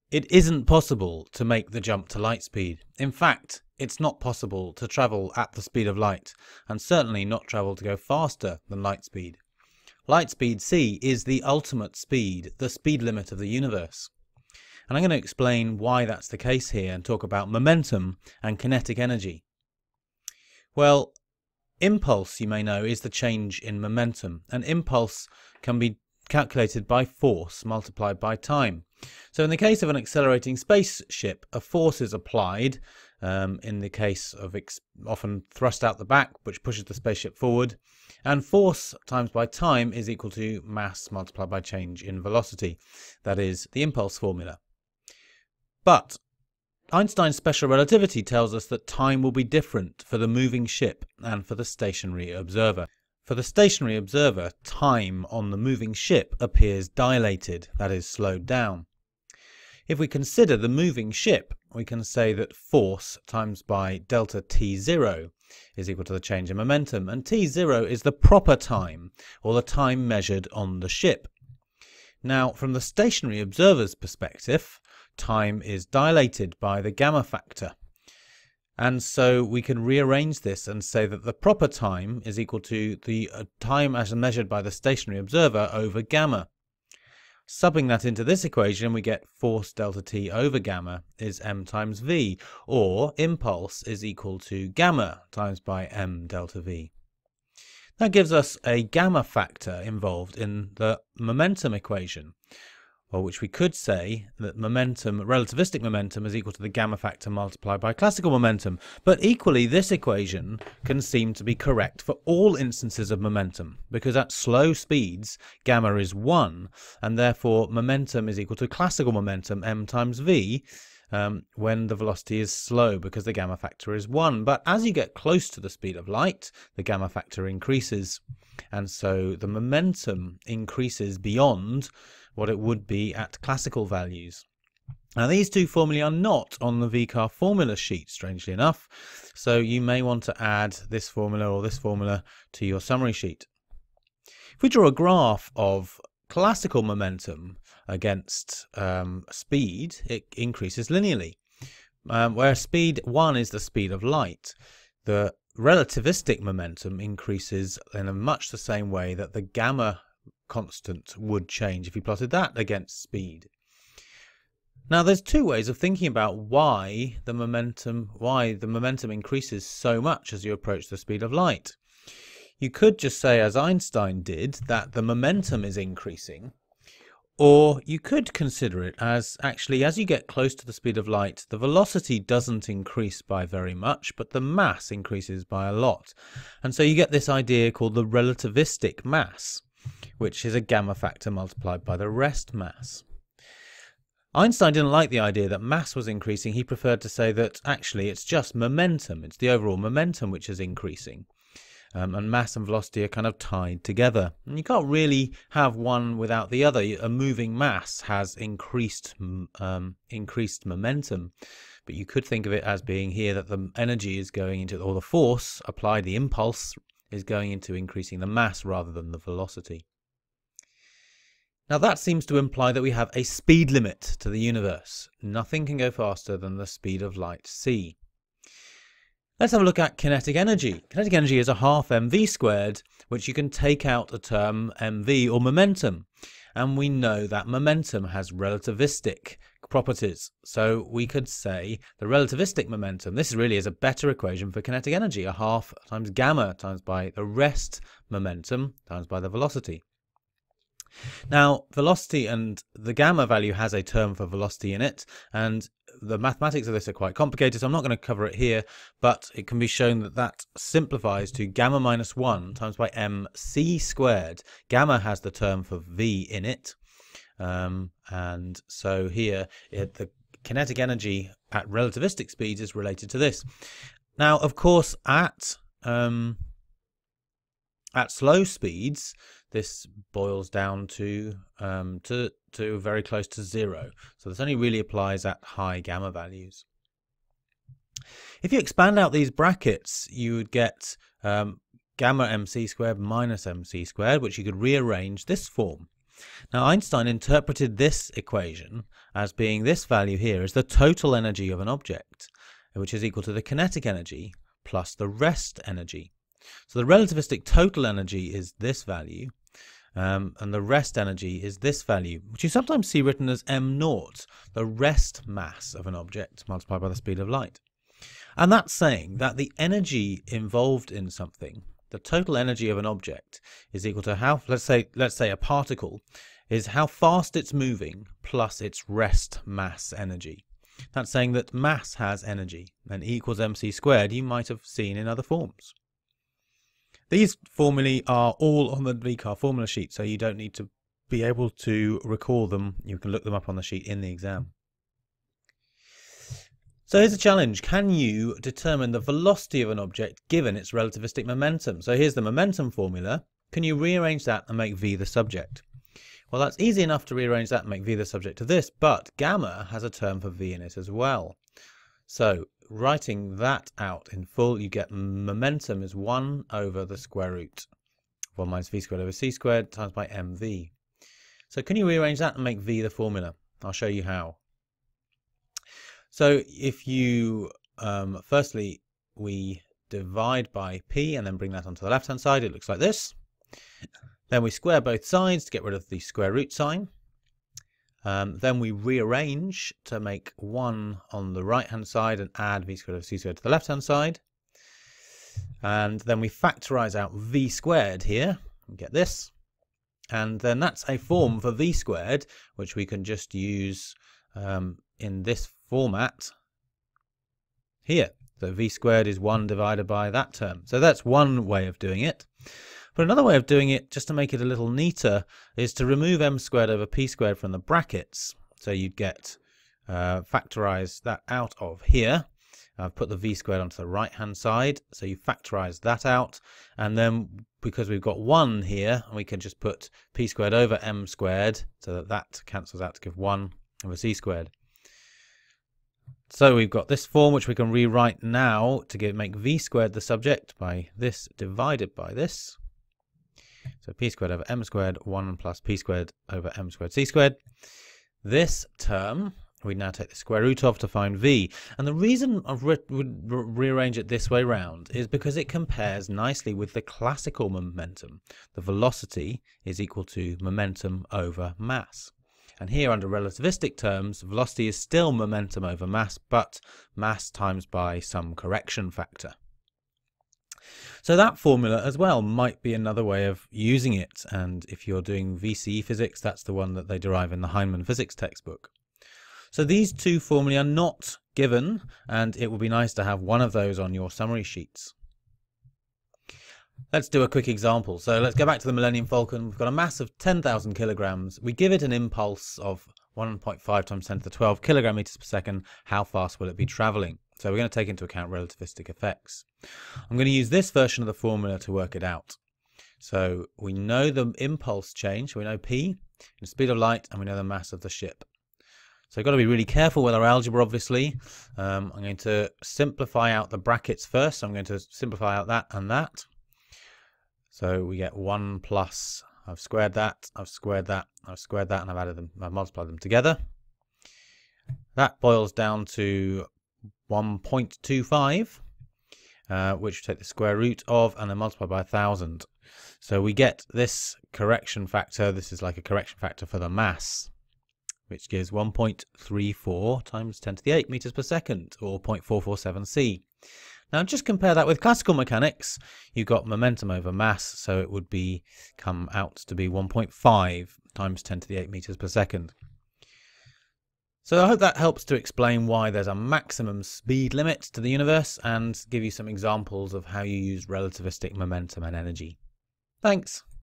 It isn't possible to make the jump to light speed. In fact, it's not possible to travel at the speed of light, and certainly not travel to go faster than light speed. Light speed c is the ultimate speed, the speed limit of the universe. And I'm going to explain why that's the case here and talk about momentum and kinetic energy. Well, impulse, you may know, is the change in momentum, and impulse can be calculated by force multiplied by time. So in the case of an accelerating spaceship, a force is applied, in the case of often thrust out the back, which pushes the spaceship forward, and force times by time is equal to mass multiplied by change in velocity. That is the impulse formula. But Einstein's special relativity tells us that time will be different for the moving ship and for the stationary observer. For the stationary observer, time on the moving ship appears dilated, that is, slowed down. If we consider the moving ship, we can say that force times by delta t0 is equal to the change in momentum, and t0 is the proper time, or the time measured on the ship. Now, from the stationary observer's perspective, time is dilated by the gamma factor. And so we can rearrange this and say that the proper time is equal to the time as measured by the stationary observer over gamma. Subbing that into this equation, we get force delta t over gamma is m times v, or impulse is equal to gamma times by m delta v. That gives us a gamma factor involved in the momentum equation, or which we could say that relativistic momentum is equal to the gamma factor multiplied by classical momentum. But equally, this equation can seem to be correct for all instances of momentum, because at slow speeds, gamma is 1, and therefore momentum is equal to classical momentum, m times v, when the velocity is slow, because the gamma factor is 1. But as you get close to the speed of light, the gamma factor increases, and so the momentum increases beyond what it would be at classical values. Now, these two formulae are not on the VCAR formula sheet, strangely enough, so you may want to add this formula or this formula to your summary sheet. If we draw a graph of classical momentum against speed, it increases linearly. Where speed 1 is the speed of light, the relativistic momentum increases in much the same way that the gamma constant would change if you plotted that against speed. Now, there's two ways of thinking about why the momentum increases so much as you approach the speed of light. You could just say, as Einstein did, that the momentum is increasing, or you could consider it as actually, as you get close to the speed of light, the velocity doesn't increase by very much, but the mass increases by a lot. And so you get this idea called the relativistic mass, which is a gamma factor multiplied by the rest mass. Einstein didn't like the idea that mass was increasing. He preferred to say that actually it's just momentum. It's the overall momentum which is increasing. And mass and velocity are kind of tied together. And you can't really have one without the other. A moving mass has increased momentum. But you could think of it as being here that the energy is going into, or the force applied, the impulse, is going into increasing the mass rather than the velocity. Now that seems to imply that we have a speed limit to the universe. Nothing can go faster than the speed of light c. Let's have a look at kinetic energy. Kinetic energy is a half mv squared, which you can take out the term mv, or momentum. And we know that momentum has relativistic properties. So we could say the relativistic momentum, this really is a better equation for kinetic energy, a half times gamma times by the rest momentum times by the velocity. Now, velocity, and the gamma value has a term for velocity in it, and the mathematics of this are quite complicated, so I'm not going to cover it here, but it can be shown that that simplifies to gamma minus 1 times by mc squared. Gamma has the term for v in it, and so here the kinetic energy at relativistic speeds is related to this. Now, of course, at slow speeds, this boils down to very close to 0. So this only really applies at high gamma values. If you expand out these brackets, you would get gamma mc squared minus mc squared, which you could rearrange this form. Now Einstein interpreted this equation as being this value here is the total energy of an object, which is equal to the kinetic energy plus the rest energy. So the relativistic total energy is this value, and the rest energy is this value, which you sometimes see written as m0, the rest mass of an object multiplied by the speed of light. And that's saying that the energy involved in something, the total energy of an object, is equal to how, let's say a particle, is how fast it's moving plus its rest mass energy. That's saying that mass has energy, and E equals mc squared you might have seen in other forms. These formulae are all on the VCAR formula sheet, so you don't need to be able to recall them. You can look them up on the sheet in the exam. So here's a challenge. Can you determine the velocity of an object given its relativistic momentum? So here's the momentum formula. Can you rearrange that and make v the subject? Well, that's easy enough to rearrange that and make v the subject of this, but gamma has a term for v in it as well. So writing that out in full, you get momentum is 1 over the square root of 1 minus v squared over c squared times by mv. So can you rearrange that and make v the formula? I'll show you how. So if you, firstly, we divide by p and then bring that onto the left-hand side, it looks like this. Then we square both sides to get rid of the square root sign. Then we rearrange to make 1 on the right-hand side and add v squared over c squared to the left-hand side. And then we factorize out v squared here and get this. And then that's a form for v squared, which we can just use in this format here. So v squared is 1 divided by that term. So that's one way of doing it. But another way of doing it, just to make it a little neater, is to remove m squared over p squared from the brackets. So you'd get factorize that out of here. I've put the v squared onto the right hand side, so you factorize that out, and then because we've got 1 here, we can just put p squared over m squared, so that that cancels out to give 1 over c squared. So we've got this form which we can rewrite now to make v squared the subject by this divided by this. So p squared over m squared, 1 plus p squared over m squared c squared. This term, we now take the square root of to find v. And the reason I would rearrange it this way round is because it compares nicely with the classical momentum. The velocity is equal to momentum over mass. And here under relativistic terms, velocity is still momentum over mass, but mass times by some correction factor. So that formula as well might be another way of using it, and if you're doing VCE physics, that's the one that they derive in the Heinemann physics textbook. So these two formulae are not given, and it would be nice to have one of those on your summary sheets. Let's do a quick example. So let's go back to the Millennium Falcon. We've got a mass of 10,000 kilograms. We give it an impulse of 1.5 times 10 to the 12 kilogram meters per second. How fast will it be traveling? So we're going to take into account relativistic effects. I'm going to use this version of the formula to work it out. So we know the impulse change, we know p, the speed of light, and we know the mass of the ship. So you've got to be really careful with our algebra, obviously. I'm going to simplify out the brackets first. I'm going to simplify out that and that. So we get 1 plus, I've squared that, I've squared that, I've squared that, and I've added them, I've multiplied them together. That boils down to 1.25, which we take the square root of and then multiply by 1,000. So we get this correction factor. This is like a correction factor for the mass, which gives 1.34 times 10 to the 8 meters per second, or 0.447 c. Now just compare that with classical mechanics. You've got momentum over mass, so it would come out to be 1.5 times 10 to the 8 meters per second. So I hope that helps to explain why there's a maximum speed limit to the universe and give you some examples of how you use relativistic momentum and energy. Thanks.